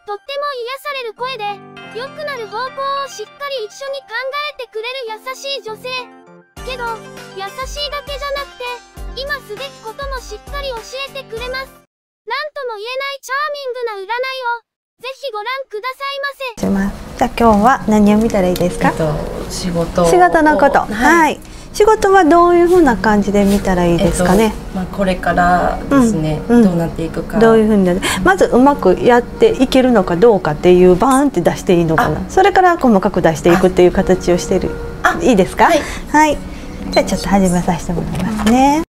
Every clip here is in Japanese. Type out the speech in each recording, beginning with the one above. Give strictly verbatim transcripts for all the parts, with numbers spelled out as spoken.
とっても癒される声で、良くなる方向をしっかり一緒に考えてくれる優しい女性。けど、優しいだけじゃなくて、今すべきこともしっかり教えてくれます。なんとも言えないチャーミングな占いを、ぜひご覧くださいませ。 じゃあ今日は何を見たらいいですか？ えっと、仕事。 仕事のこと。はい。はい、仕事はどういうふうな感じで見たらいいですかね。 えっと、まあこれからですね、うん、どうなっていくか。 どういうふうになる。まずうまくやっていけるのかどうかっていうバーンって出していいのかな。それから細かく出していくっていう形をしている。いいですか？はい。はい。じゃあちょっと始めさせてもらいますね。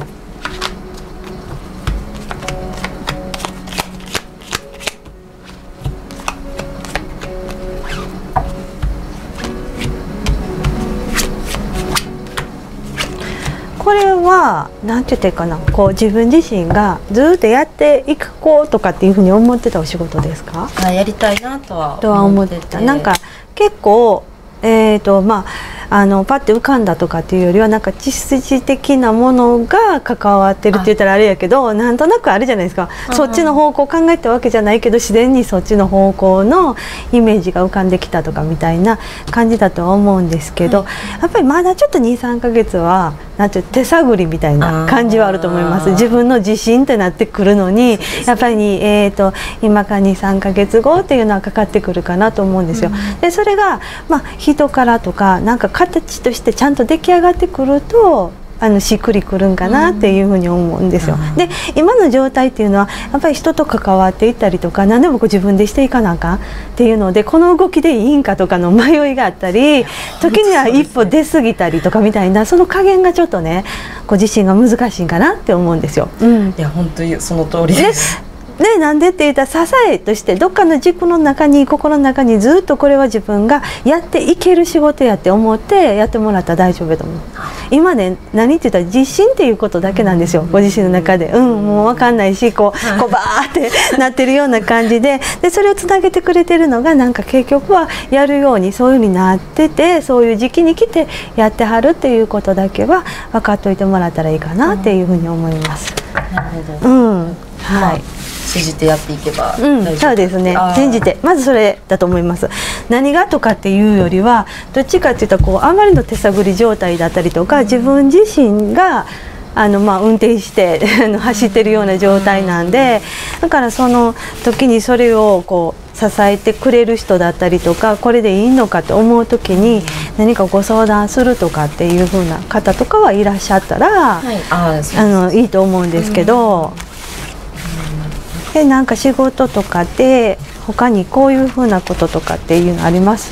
これはなんて言ってかな、こう自分自身がずっとやっていくこうとかっていうふうに思ってたお仕事ですか？ あ、やりたいなとはとは思ってた。なんか結構えーとまああのパッて浮かんだとかっていうよりはなんか知識的なものが関わってるって言ったらあれやけど、なんとなくあるじゃないですか。そっちの方向を考えたわけじゃないけど自然にそっちの方向のイメージが浮かんできたとかみたいな感じだとは思うんですけど、はい、やっぱりまだちょっとにさんかげつはなんていう手探りみたいな感じはあると思います。自分の自信ってなってくるのにやっぱり、えーと今からにさんかげつごっていうのはかかってくるかなと思うんですよ。うん、でそれが、まあ、人からとかなんか形としてちゃんと出来上がってくるとあのしっくりくるんかなっていうふうに思うんですよ。うん、で今の状態っていうのはやっぱり人と関わっていったりとか何でもこう自分でしていかなあかんっていうのでこの動きでいいんかとかの迷いがあったり時には一歩出過ぎたりとかみたいなその加減がちょっとねご自身が難しいんかなって思うんですよ。うん、 いや本当にその通りです。 ね、なんでって言ったら支えとしてどっかの軸の中に心の中にずっとこれは自分がやっていける仕事やって思ってやってもらったら大丈夫だと思う。今ね何って言ったら自信っていうことだけなんですよ、ご自身の中で。うんもう分かんないしこうこうバーってなってるような感じででそれをつなげてくれてるのがなんか結局はやるようにそういうふうになっててそういう時期に来てやってはるっていうことだけは分かっておいてもらったらいいかなっていうふうに思います。 なるほど。うん、はい。信じてやっていけば、 うん、そうですね。信じてまずそれだと思います。何がとかっていうよりはどっちかっていうとこうあまりの手探り状態だったりとか自分自身があのまあ運転して走ってるような状態なんでだからその時にそれをこう支えてくれる人だったりとかこれでいいのかと思う時に何かご相談するとかっていう風な方とかはいらっしゃったら、はい、ああのいいと思うんですけど。でなんか仕事とかで他にこういうふうなこととかっていうのあります？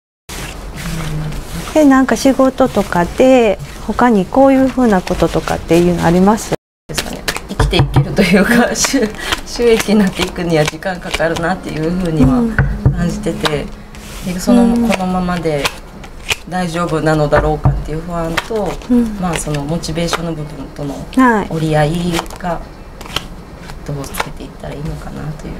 でなんか仕事とかで他にこういうふうなこととかっていうのあります？ ですかね。生きていけるというか収益になっていくには時間かかるなっていうふうには感じてて、うん、でその、うん、このままで大丈夫なのだろうかっていう不安と、うん、まあそのモチベーションの部分との折り合いが、はいどうつけていったらいいのかなという。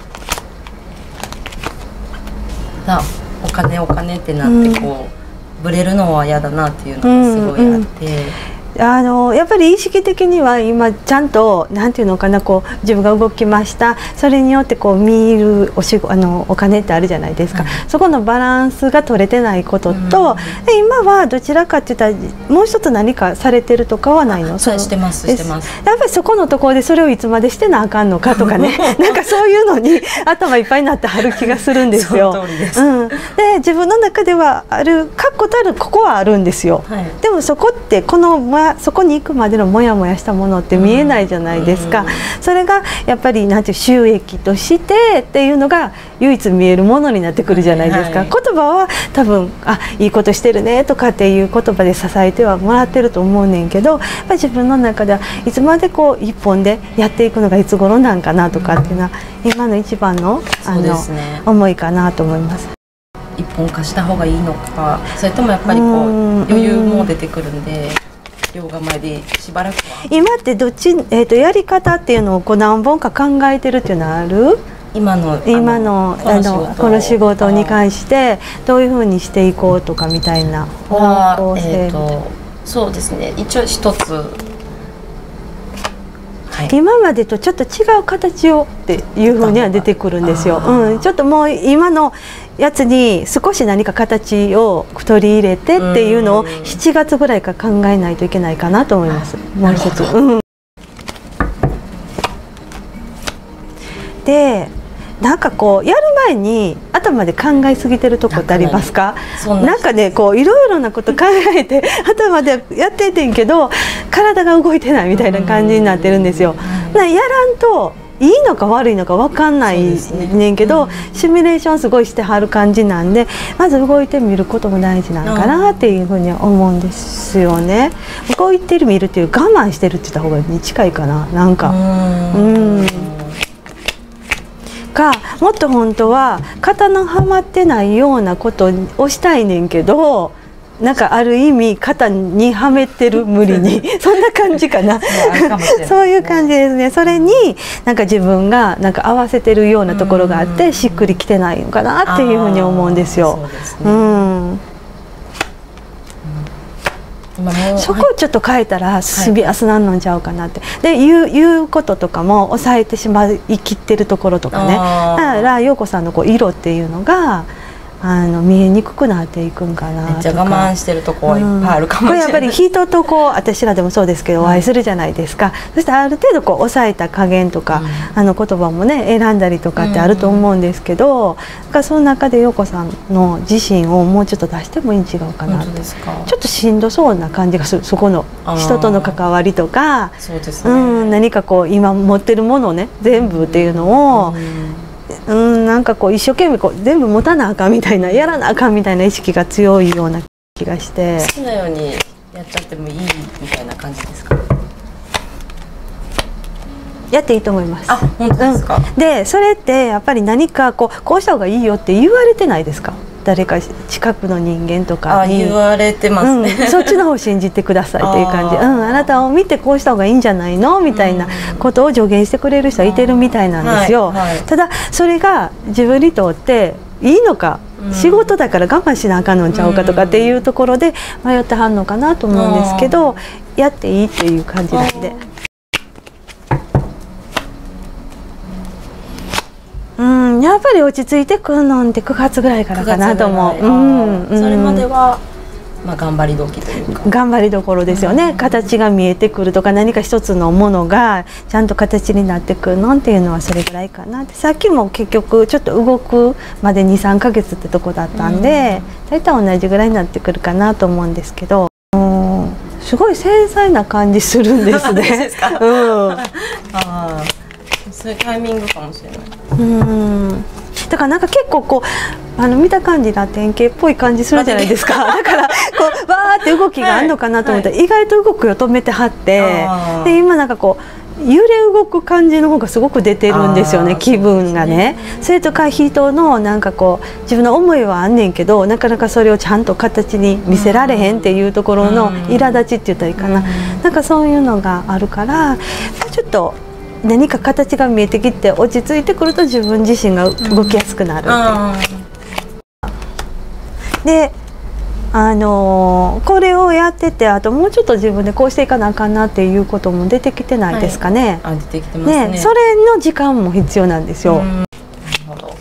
だお金お金ってなってこう、うん、ブレるのは嫌だなっていうのがすごいあって。うんうんあのやっぱり意識的には今ちゃんとなんていうのかなこう自分が動きましたそれによってこう見るおしあのお金ってあるじゃないですか、うん、そこのバランスが取れてないことと、うん、で今はどちらかって言ったらもう一つ何かされてるとかはないの？ そうしてますしてます。 やっぱりそこのところでそれをいつまでしてなあかんのかとかねなんかそういうのに頭いっぱいになってはる気がするんですよ。 その通りです。 うん、で自分の中ではある確固たるここはあるんですよ、はい、でもそこってこのそこに行くまでのモヤモヤしたものって見えないじゃないですか、うん、それがやっぱりなんていう収益としてっていうのが唯一見えるものになってくるじゃないですか、はい、言葉は多分あいいことしてるねとかっていう言葉で支えてはもらってると思うねんけどやっぱり自分の中ではいつまでこう一本でやっていくのがいつ頃なんかなとかっていうのは、うん、今の一番のあの、ね、思いかなと思います。 一本化した方がいいのかそれともやっぱりこう余裕も出てくるんで。両構えでしばらくは今ってどっち、えー、とやり方っていうのをこう何本か考えてるっていうのはある？ 今の今のあのこの仕事に関してどういうふうにしていこうとかみたいな方向性みたいな。 そうですね一応一つははい、 今までとちょっと違う形をっていうふうには出てくるんですよ。うん、ちょっともう今のやつに少し何か形を取り入れてっていうのをしちがつぐらいから考えないといけないかなと思います。もう一つ。うん、でなんかこうやる前に頭で考えすぎてるとこってありますか？なんかねこういろいろなこと考えて頭でやっててんけど体が動いてないみたいな感じになってるんですよ。やらんといいのか悪いのか分かんないねんけど、ね、うん、シミュレーションすごいしてはる感じなんで、まず動いてみることも大事なのかなっていうふうに思うんですよね。動いてる見るっていう我慢してるって言った方が近いかな。なんかうんかもっと本当は型のはまってないようなことをしたいねんけど、なんかある意味型にはめてる無理にそんな感じかなそういう感じですね。それになんか自分がなんか合わせてるようなところがあってしっくりきてないのかなっていうふうに思うんですよ。うん、そこをちょっと変えたら進みやすなんのんちゃうかなって。で言う、言うこととかも抑えてしまいきってるところとかね。だから陽子さんのこう色っていうのがあの見えにくくなっていくんかなとか。 めっちゃ我慢してるとこはいっぱいあるかもしれない、うん、これやっぱり人とこう私らでもそうですけどお会いするじゃないですか、うん、そしてある程度こう抑えた加減とか、うん、あの言葉もね選んだりとかってあると思うんですけど、うん、その中で陽子さんの自身をもうちょっと出してもいいん違うかなって。ちょっとしんどそうな感じがする。そこの人との関わりとか、そうですね、うん、何かこう今持ってるものね全部っていうのを、うんうん、なんかこう一生懸命こう全部持たなあかんみたいな、やらなあかんみたいな意識が強いような気がして。 好きなようにやっちゃってもいいみたいな感じですか？ やっていいと思います。 あ、本当ですか？ うん、でそれってやっぱり何かこうこうした方がいいよって言われてないですか？誰か近くの人間とかに。 あ、言われてますね、 うん、そっちの方を信じてくださいっていう感じ。あ,、うん、あなたを見てこうした方がいいんじゃないのみたいなことを助言してくれる人はいてるみたいなんですよ、はいはい、ただそれが自分にとっていいのか、うん、仕事だから我慢しなあかんのんちゃうかとかっていうところで迷ってはんのかなと思うんですけど、やっていいっていう感じなんで。うん、やっぱり落ち着いてくるのってくがつぐらいからかなと思う。うんうん、 それまでは、まあ、頑張り時というか頑張りどころですよね、うん、形が見えてくるとか何か一つのものがちゃんと形になってくるのっていうのはそれぐらいかなって。さっきも結局ちょっと動くまでにさんかげつってとこだったんで、うん、大体同じぐらいになってくるかなと思うんですけど、うん、すごい繊細な感じするんですね。うん、 あそういうタイミングかもしれない。 うんだからなんか結構こうあの見た感じだ典型っぽい感じするじゃないですか。だからこうわーって動きがあるのかなと思ったら、はいはい、意外と動くよ止めてはって、で今なんかこう揺れ動く感じの方がすごく出てるんですよね、気分がね。それとか人のなんかこう自分の思いはあんねんけどなかなかそれをちゃんと形に見せられへんっていうところの苛立ちって言ったらいいかな、なんかそういうのがあるからちょっと。何か形が見えてきて落ち着いてくると自分自身が動きやすくなるっていう、うん、であのー、これをやっててあともうちょっと自分でこうしていかなあかんなっていうことも出てきてないですかね。 はい、あ出てきてますね。 ね、それの時間も必要なんですよ。なるほど。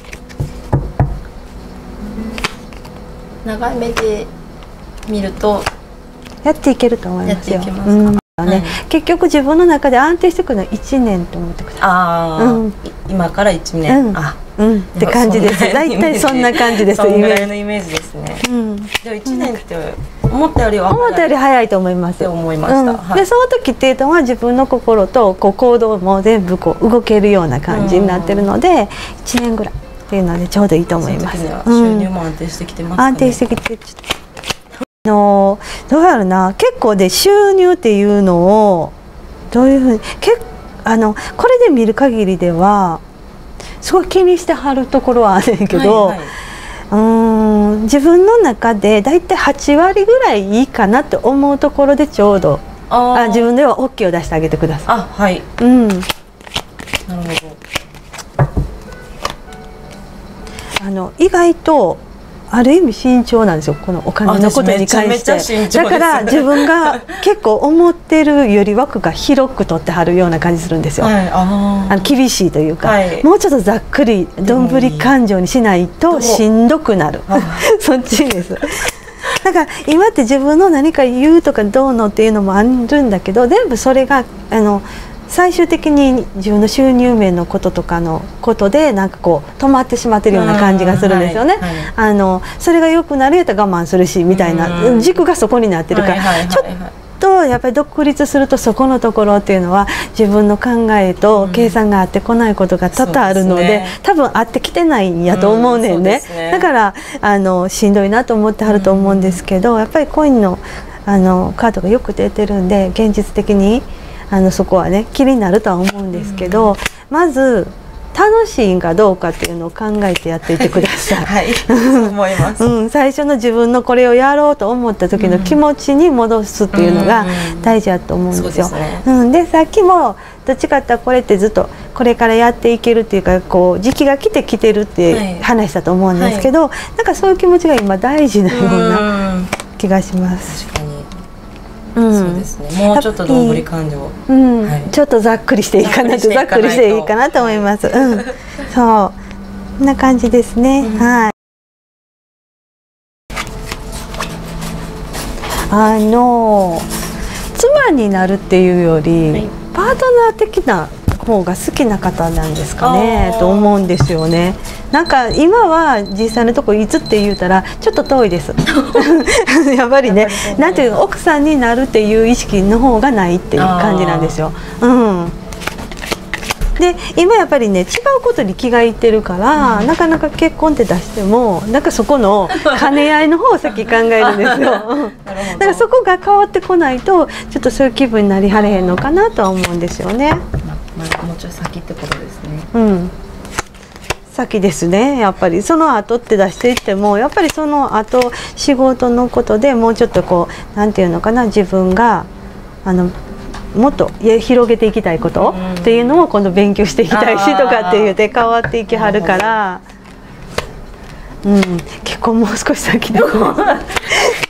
長い目で見るとやっていけると思いますよ。 やっていけますか？うんね、はい、結局自分の中で安定してくるのはいちねんと思ってください。 あ、うん、今からいちねん、 うん、あ、うん、って感じです。大体そんな感じです。 そのぐらいのイメージですね。うん、でもいちねんって思ったよりは思ったより早いと思います。 思いました。うんはい、 でその時っていうのは自分の心とこう行動も全部こう動けるような感じになってるので、いちねんぐらいっていうのでちょうどいいと思います。 収入も安定してきてますかね。 安定してきてあのどうやるな、結構で収入っていうのをどういうふうにけあのこれで見る限りではすごい気にしてはるところはあるんやけど、はいはい、うーん自分の中でだいたいはちわりぐらいいいかなって思うところでちょうどあ自分では オーケー を出してあげてください。 あ、はい、 うん、なるほど。 あの意外とある意味慎重なんですよ、このお金のことに関して。だから自分が結構思ってるより枠が広く取ってはるような感じするんですよ。はい、ああの厳しいというか、はい、もうちょっとざっくりどんぶり勘定にしないとしんどくなるそっちです。だから今って自分の何か言うとかどうのっていうのもあるんだけど、全部それがあの最終的に自分の収入面のこととかのことでなんかこう止まってしまってるような感じがするんですよね。あのそれが良くなるやったら我慢するしみたいな軸がそこになってるから、ちょっとやっぱり独立するとそこのところっていうのは自分の考えと計算が合ってこないことが多々あるので、うんでね、多分合ってきてないんやと思うねんね。うん、ねだからあのしんどいなと思ってはると思うんですけど、やっぱりコインのあのカードがよく出てるんで現実的に。あのそこはね気になるとは思うんですけど、うん、まず楽しいんかどうかっていうのを考えてやっていってください。はい、そう思います。うん、最初の自分のこれをやろうと思った時の気持ちに戻すっていうのが大事だと思うんですよ。うん、でさっきもどっちかってこれってずっとこれからやっていけるっていうかこう時期が来てきてるって話したと思うんですけど、はいはい、なんかそういう気持ちが今大事なような気がします。確かにうん、そうですね。もうちょっとどんぶり勘定、うんはい、ちょっとざっくりしていいかなとざっくりしていいかなと思います。うん、そうこんな感じですね。うん、はい。あの妻になるっていうより、はい、パートナー的な方が好きな方なんですかねと思うんですよね。なんか今は実際のとこいつって言うたらちょっと遠いですやっぱりね、なんていうの奥さんになるっていう意識の方がないっていう感じなんですよ。うん、で今やっぱりね違うことに気がいってるから、うん、なかなか結婚って出してもなんかそこの兼ね合いの方を先考えるんですよだからそこが変わってこないとちょっとそういう気分になりはれへんのかなとは思うんですよね。 まあ、もうちょい先ってことですね。 うん先ですね。やっぱりその後って出していってもやっぱりその後仕事のことでもうちょっとこうなんていうのかな、自分があのもっと広げていきたいことっていうのを今度勉強していきたいしとかっていうて変わっていきはるから、うん、結婚もう少し先で